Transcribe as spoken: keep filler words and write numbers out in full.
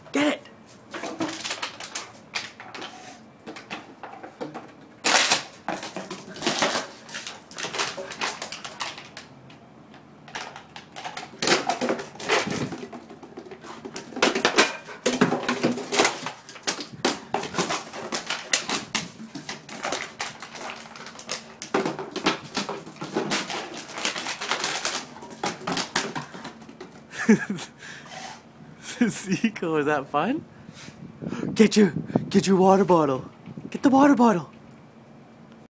Get it! Zico, is that fun? Get your, get your water bottle. Get the water bottle.